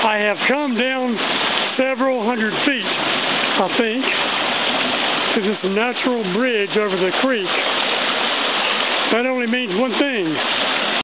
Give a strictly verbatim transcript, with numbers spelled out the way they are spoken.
I have come down several hundred feet, I think, because it's a natural bridge over the creek. That only means one thing.